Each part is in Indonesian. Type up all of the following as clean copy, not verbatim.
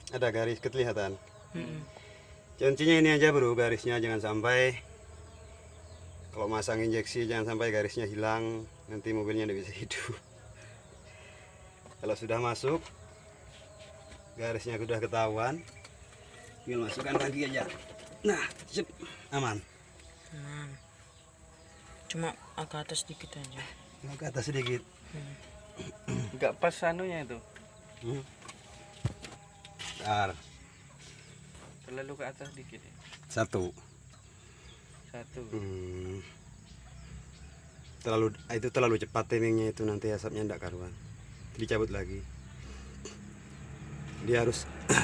ada garis kelihatan. Mm-mm. Kuncinya ini aja bro, garisnya jangan sampai kalau masang injeksi jangan sampai garisnya hilang, nanti mobilnya tidak bisa hidup. Kalau sudah masuk, garisnya sudah ketahuan, tinggal masukkan lagi aja. Nah, sip, aman. Aman. Cuma agak atas sedikit aja. Ke atas sedikit. Enggak pas anunya itu. Bentar. Terlalu ke atas dikit ya. Satu. Terlalu cepat timingnya itu, nanti asapnya enggak karuan. Dicabut lagi. Dia harus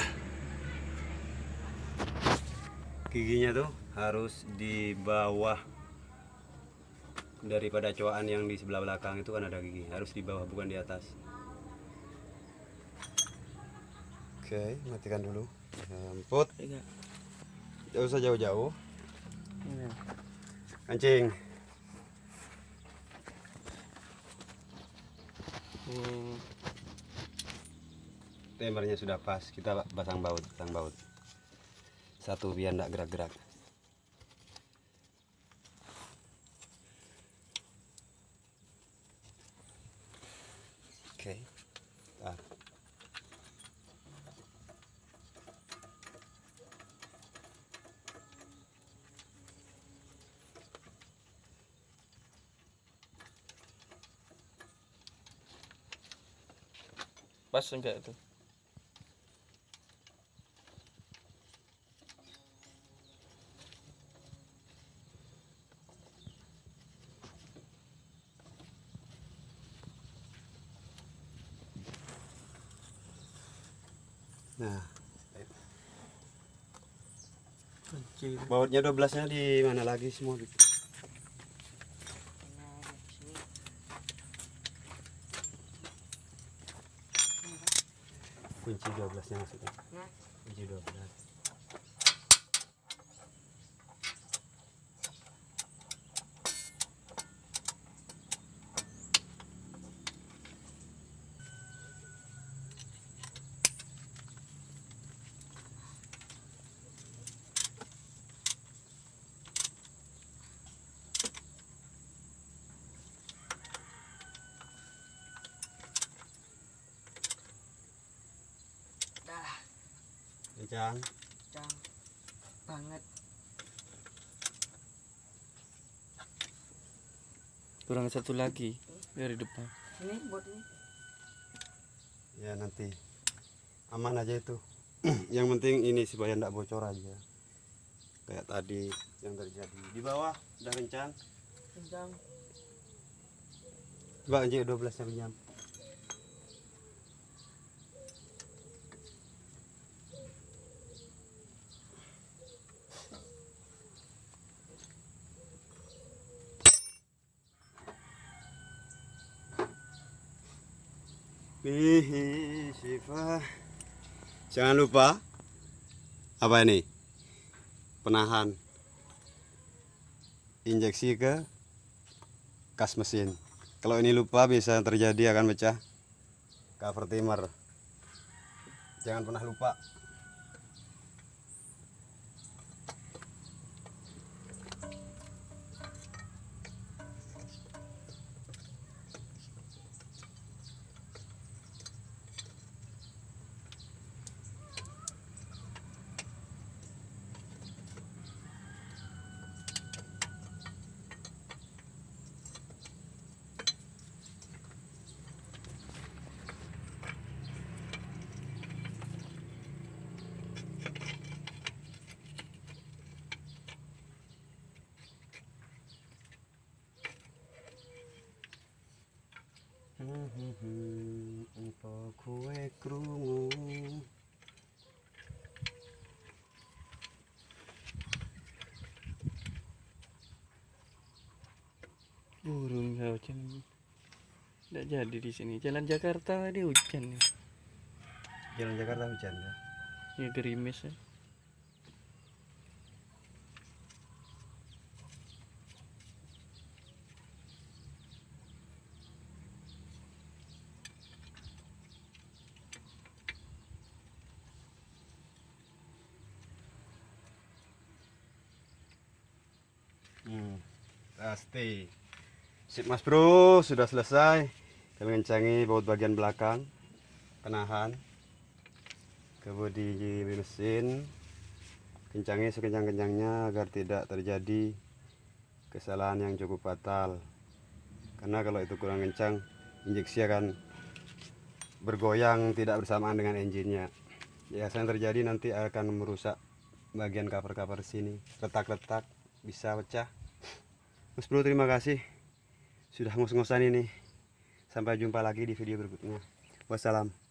giginya tuh harus di bawah daripada coaan yang di sebelah belakang itu kan ada gigi, harus di bawah bukan di atas. Oke, matikan dulu. Emput. Tidak usah jauh-jauh. Ini. Kancing. Timernya sudah pas, kita pasang baut, satu biar tidak gerak-gerak. Oke. Pas enggak itu? Nah, bautnya 12-nya di mana lagi semua? Kunci 12-nya maksudnya. Kunci 12. Kencang. Kencang banget. Kurang satu lagi dari depan. Ini buat ini. Ya nanti aman aja itu. Yang penting ini supaya tidak bocor aja. Kayak tadi yang terjadi. Di bawah udah kencang. Kencang. Coba aja 12-nya pinjam. Bihi Syifa. Jangan lupa apa ini? Penahan injeksi ke kas mesin. Kalau ini lupa bisa terjadi akan pecah cover timer. Jangan pernah lupa. Apa kue krungu Burung ya hujan. Tidak jadi di sini. Jalan Jakarta dia hujan nih. Jalan Jakarta hujan ya. Ya gerimis ya. Stay. Sip Mas Bro, sudah selesai. Kami ngencangi baut bagian belakang, penahan, kebodi mesin. Kencangi sekencang-kencangnya agar tidak terjadi kesalahan yang cukup fatal. Karena kalau itu kurang kencang, injeksi akan bergoyang tidak bersamaan dengan engine-nya. Ya, yang terjadi nanti akan merusak bagian cover-cover sini, retak-retak bisa pecah. Mas Bro, terima kasih sudah ngos-ngosan ini. Sampai jumpa lagi di video berikutnya. Wassalam.